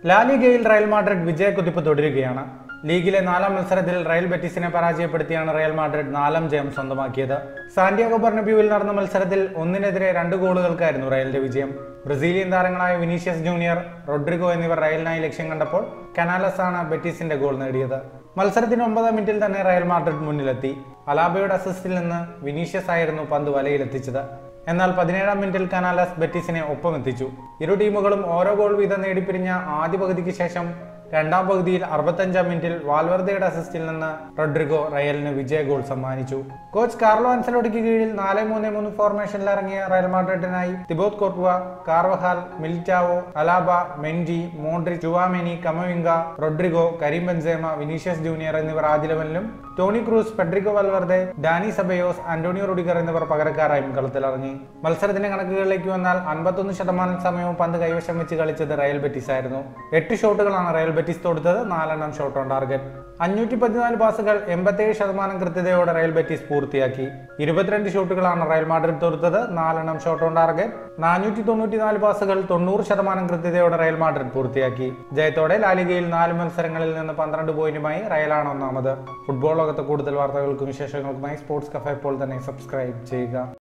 ലാലിഗയിൽ Real Madrid വിജയക്കുതിപ്പ് തുടരുകയാണ്. ലീഗിലെ 4ാം മത്സരത്തിൽ റയൽ ബെറ്റിസിനെ പരാജയപ്പെടുത്തിയാണ് റയൽ മാഡ്രിഡ് 4ാം ജയം സ്വന്തമാക്കിയത്. സാന്റിയാഗോ ബെർണബ്യൂവിൽ നടന്ന മത്സരത്തിൽ 1-നെതിരെ 2 ഗോളുകൾക്കായിരുന്നു റയലിന്റെ വിജയം. ബ്രസീലിയൻ താരങ്ങളായ വിനീഷ്യസ് ജൂനിയർ, റോഡ്രിഗോ എന്നിവർ റയലിനായി ലക്ഷ്യം കണ്ടപ്പോൾ കനാലസ് ആണ് ബെറ്റിസിന്റെ ഗോൾ നേടിയത്. മത്സരത്തിന് 9ാം മിനിറ്റിൽ തന്നെ റയൽ മാഡ്രിഡ് മുന്നിലെത്തി. അലാബയുടെ അസിസ്റ്റിൽ നിന്ന് വിനീഷ്യസ് ആയിരുന്നു പന്ത് വലയിലെത്തിച്ചത്. എന്നാൽ 17ാം മിനിറ്റിൽ കനാലസ് ബെറ്റിസിനെ ഒപ്പമെത്തിച്ചു. ഇരു ടീമുകളും ഓരോ ഗോൾ വീതം നേടിപ്പിരിഞ്ഞ ആദ്യ പകുതിക്ക് ശേഷം 2ാം പകുതിയിൽ 65ാം മിനിറ്റിൽ വാൽവർദയുടെ അസിസ്റ്റിൽ നിന്ന് റോഡ്രിഗോ റയലിന് വിജയ ഗോൾ സമ്മാനിച്ചു. കോച്ച് കാർലോ അൻസലോട്ടിക്ക് കീഴിൽ 4-3-3 ഫോർമേഷനിൽ ഇറങ്ങിയ റയൽ മാഡ്രിഡിനായി Thibaut Courtois, Carvajal, Militao, Alaba, Mendy, Modric, Tchouameni, Camavinga, Rodrygo, Karim Benzema, Vinicius Junior എന്നിവർ ആദ്യ ലെവലിലും Toni Kroos, Federico Valverde, Dani Ceballos, Antonio Rudiger എന്നിവർ പകരക്കാരായും കളത്തിലിറങ്ങി. മത്സരത്തിന്റെ കണക്കുകളിലേക്ക് വന്നാൽ 51% സമയവും പന്ത് കൈവശം വെച്ച് കളിച്ചത് റയൽ ബെറ്റിസ് ആയിരുന്നു. 8 ഷോട്ടുകളാണ് റയൽ ബെറ്റിസ് തൊടുത്തത്, 4 ഷോട്ട് ഓൺ ടാർഗറ്റ്. 514 പാസുകൾ 87% കൃത്യതയോടെ റയൽ ബെറ്റിസ് പൂർത്തിയാക്കി. 22 ഷോട്ടുകളാണ് റയൽ മാഡ്രിഡ് തൊടുത്തത്, 4 ഷോട്ട് ഓൺ ടാർഗറ്റ്. 494 പാസുകൾ 90% കൃത്യതയോടെ റയൽ മാഡ്രിഡ് പൂർത്തിയാക്കി. ജയത്തോടെ ലാലിഗയിൽ 4 മത്സരങ്ങളിൽ നിന്ന് 12 പോയിന്റുമായി റയലാണ് ഒന്നാമത്. ഫുട്ബോൾ ലോകത്തെ കൂടുതൽ വാർത്തകൾക്കും വിശേഷങ്ങൾക്കുമായി സ്പോർട്സ് കഫേ ഇപ്പോൾ തന്നെ സബ്സ്ക്രൈബ് ചെയ്യുക.